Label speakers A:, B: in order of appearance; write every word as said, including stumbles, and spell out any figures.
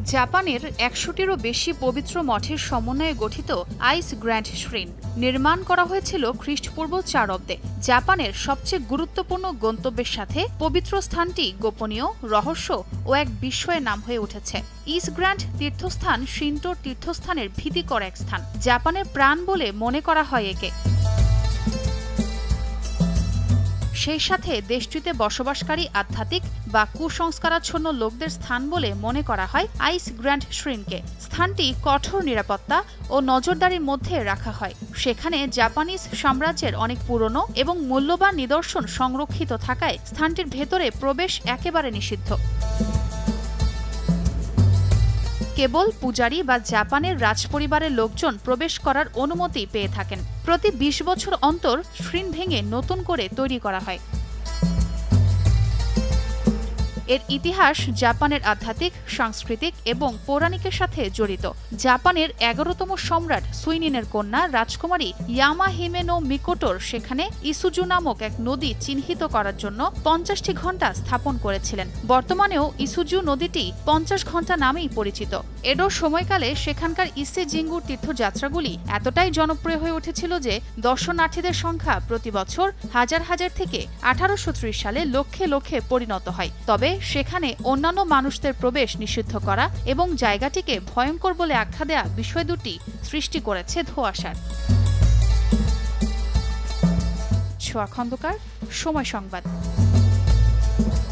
A: জাপানের একশোটিরও বেশি পবিত্র মঠের সমন্বয়ে গঠিত আইস গ্র্যান্ড শ্রীন নির্মাণ করা হয়েছিল খ্রিস্টপূর্ব চার অব্দে। জাপানের সবচেয়ে গুরুত্বপূর্ণ গন্তব্যের সাথে পবিত্র স্থানটি গোপনীয়, রহস্য ও এক বিস্ময়ের নাম হয়ে উঠেছে। ইস গ্র্যান্ড তীর্থস্থান শিন্টো তীর্থস্থানের ভীতিকর এক স্থান। জাপানের প্রাণ বলে মনে করা হয় একে। সেই সাথে দেশটিতে বসবাসকারী আধ্যাত্মিক বা কুসংস্কারাচ্ছন্ন লোকদের স্থান বলে মনে করা হয় আইস গ্র্যান্ড শ্রীনকে। স্থানটি কঠোর নিরাপত্তা ও নজরদারির মধ্যে রাখা হয়। সেখানে জাপানিজ সাম্রাজ্যের অনেক পুরনো এবং মূল্যবান নিদর্শন সংরক্ষিত থাকায় স্থানটির ভেতরে প্রবেশ একেবারে নিষিদ্ধ। কেবল পূজারী বা জাপানের রাজপরিবারের লোকজন প্রবেশ করার অনুমতি পেয়ে থাকেন। প্রতি বিশ বছর অন্তর শ্রীন ভেঙে নতুন করে তৈরি করা হয়। এর ইতিহাস জাপানের আধ্যাত্মিক, সাংস্কৃতিক এবং পৌরাণিকের সাথে জড়িত। জাপানের এগারোতম সম্রাট সুইনিনের কন্যা রাজকুমারী ইয়ামাহিমে-নো-মিকোটোর সেখানে ইসুজু নামক এক নদী চিহ্নিত করার জন্য পঞ্চাশটি ঘণ্টা স্থাপন করেছিলেন। বর্তমানেও ইসুজু নদীটি পঞ্চাশ ঘণ্টা নামেই পরিচিত। এডো সময়কালে সেখানকার ইসে জিঙ্গুর তীর্থযাত্রাগুলি এতটাই জনপ্রিয় হয়ে উঠেছিল যে দর্শনার্থীদের সংখ্যা প্রতি বছর হাজার হাজার থেকে আঠারোশো ত্রিশ সালে লক্ষে লক্ষে পরিণত হয়। তবে সেখানে অন্যান্য মানুষদের প্রবেশ নিষিদ্ধ করা এবং জায়গাটিকে ভয়ঙ্কর বলে আখ্যা দেয়া বিষয় দুটি সৃষ্টি করেছে ধোঁয়াশার। ছোঁয়া খন্দকার, সময় সংবাদ।